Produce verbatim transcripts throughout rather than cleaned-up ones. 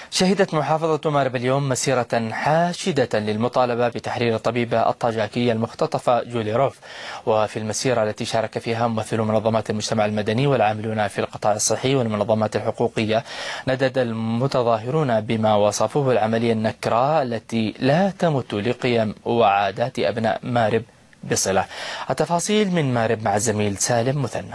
شهدت محافظة مأرب اليوم مسيرة حاشدة للمطالبة بتحرير الطبيبة الطاجيكية المختطفة جولي روف. وفي المسيرة التي شارك فيها ممثلو منظمات المجتمع المدني والعاملون في القطاع الصحي والمنظمات الحقوقية، ندد المتظاهرون بما وصفوه العملية النكراء التي لا تمت لقيم وعادات أبناء مأرب بصلة. التفاصيل من مأرب مع الزميل سالم مثنى.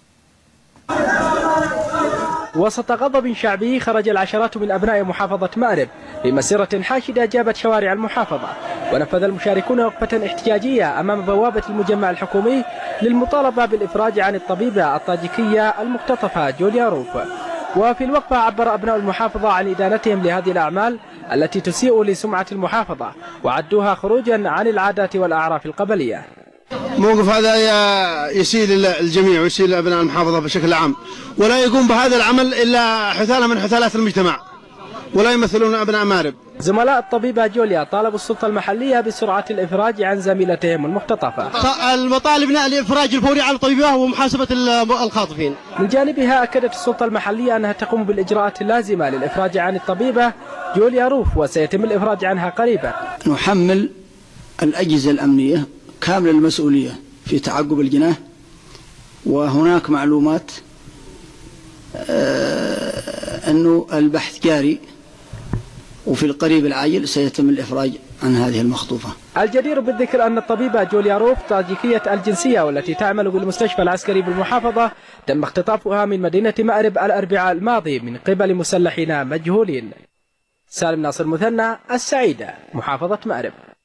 وسط غضب شعبي خرج العشرات من أبناء محافظة مأرب بمسيرة حاشدة جابت شوارع المحافظة، ونفذ المشاركون وقفة احتجاجية أمام بوابة المجمع الحكومي للمطالبة بالإفراج عن الطبيبة الطاجيكية المختطفة جوليا روف. وفي الوقفة عبر أبناء المحافظة عن إدانتهم لهذه الأعمال التي تسيء لسمعة المحافظة، وعدوها خروجا عن العادات والأعراف القبلية. موقف هذا يسيء الجميع ويسيء لأبناء المحافظة بشكل عام، ولا يقوم بهذا العمل إلا حثالة من حثالات المجتمع، ولا يمثلون أبناء مأرب. زملاء الطبيبة جوليا طالبوا السلطة المحلية بسرعة الإفراج عن زميلتهم المختطفة. مطالبنا الإفراج الفوري عن الطبيبة ومحاسبة الخاطفين. من جانبها أكدت السلطة المحلية أنها تقوم بالإجراءات اللازمة للإفراج عن الطبيبة جوليا روف، وسيتم الإفراج عنها قريبا. نحمل الأجهزة الأمنية كامل المسؤولية في تعقب الجناح، وهناك معلومات أنه البحث جاري، وفي القريب العاجل سيتم الإفراج عن هذه المخطوفة. الجدير بالذكر أن الطبيبة جوليا روف طاجيكية الجنسية والتي تعمل بالمستشفى العسكري بالمحافظة تم اختطافها من مدينة مأرب الأربعاء الماضي من قبل مسلحين مجهولين. سالم ناصر مثنى، السعيدة، محافظة مأرب.